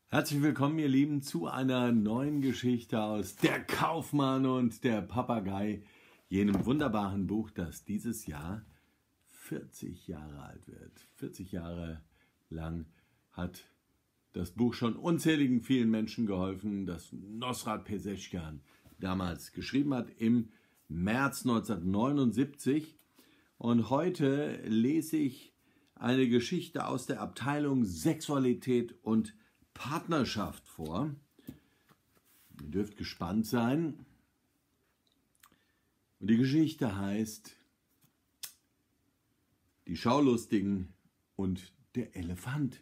Herzlich willkommen, ihr Lieben, zu einer neuen Geschichte aus Der Kaufmann und der Papagei, jenem wunderbaren Buch, das dieses Jahr 40 Jahre alt wird. 40 Jahre lang hat das Buch schon unzähligen vielen Menschen geholfen, das Nosrat Pezeshkian damals geschrieben hat, im März 1979. Und heute lese ich eine Geschichte aus der Abteilung Sexualität und Partnerschaft vor. Ihr dürft gespannt sein. Und die Geschichte heißt Die Schaulustigen und der Elefant.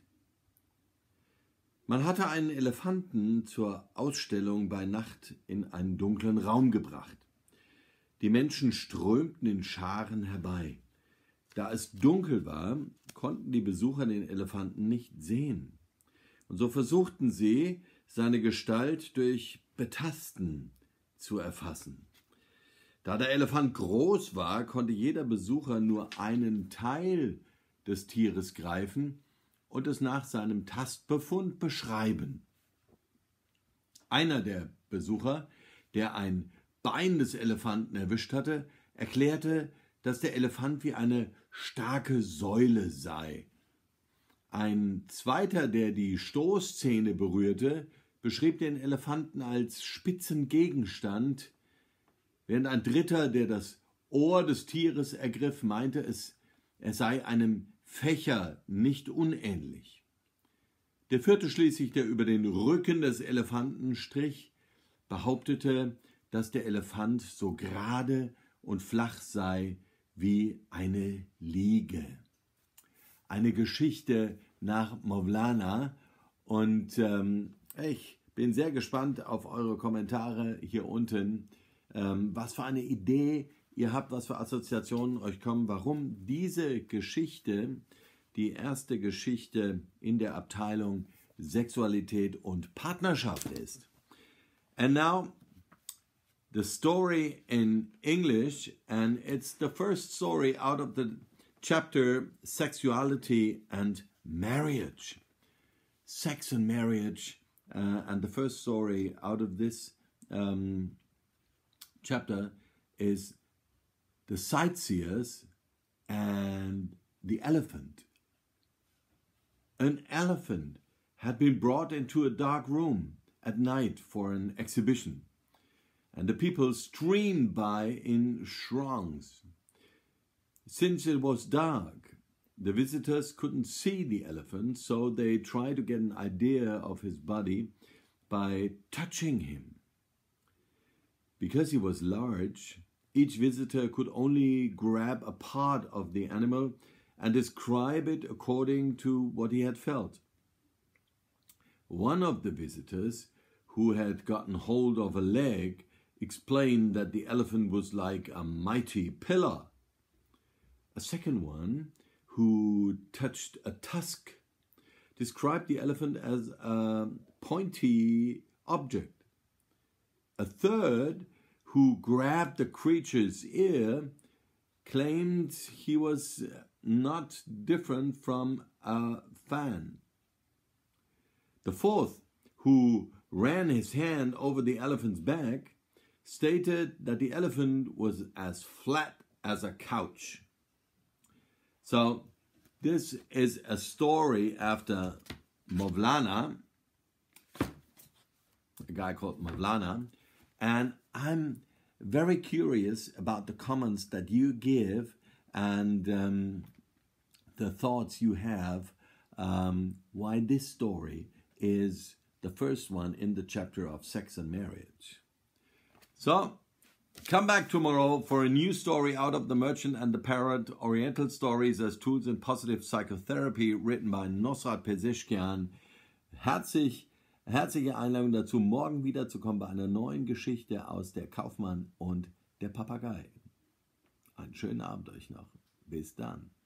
Man hatte einen Elefanten zur Ausstellung bei Nacht in einen dunklen Raum gebracht. Die Menschen strömten in Scharen herbei. Da es dunkel war, konnten die Besucher den Elefanten nicht sehen. Und so versuchten sie, seine Gestalt durch Betasten zu erfassen. Da der Elefant groß war, konnte jeder Besucher nur einen Teil des Tieres greifen und es nach seinem Tastbefund beschreiben. Einer der Besucher, der ein Bein des Elefanten erwischt hatte, erklärte, dass der Elefant wie eine starke Säule sei. Ein zweiter, der die Stoßzähne berührte, beschrieb den Elefanten als spitzen Gegenstand, während ein dritter, der das Ohr des Tieres ergriff, meinte, er sei einem Fächer nicht unähnlich. Der vierte schließlich, der über den Rücken des Elefanten strich, behauptete, dass der Elefant so gerade und flach sei wie eine Liege. Eine Geschichte nach Mawlana und ich bin sehr gespannt auf eure Kommentare hier unten, was für eine Idee ihr habt, was für Assoziationen euch kommen, warum diese Geschichte die erste Geschichte in der Abteilung Sexualität und Partnerschaft ist. And now the story in English, and it's the first story out of the chapter Sexuality and Marriage. Sex and marriage, and the first story out of this chapter is the sightseers and the elephant. An elephant had been brought into a dark room at night for an exhibition, and the people streamed by in throngs. Since it was dark, the visitors couldn't see the elephant, so they tried to get an idea of his body by touching him. Because he was large, each visitor could only grab a part of the animal and describe it according to what he had felt. One of the visitors, who had gotten hold of a leg, explained that the elephant was like a mighty pillar. A second one, who touched a tusk, described the elephant as a pointy object. A third, who grabbed the creature's ear, claimed he was not different from a fan. The fourth, who ran his hand over the elephant's back, stated that the elephant was as flat as a couch. So this is a story after Mawlana, a guy called Mawlana, and I'm very curious about the comments that you give and the thoughts you have, why this story is the first one in the chapter of Sex and Marriage. So, come back tomorrow for a new story out of The Merchant and the Parrot, Oriental Stories as Tools in Positive Psychotherapy, written by Nosrat Pezeshkian. Herzliche Einladung dazu, morgen wiederzukommen bei einer neuen Geschichte aus Der Kaufmann und der Papagei. Einen schönen Abend euch noch. Bis dann.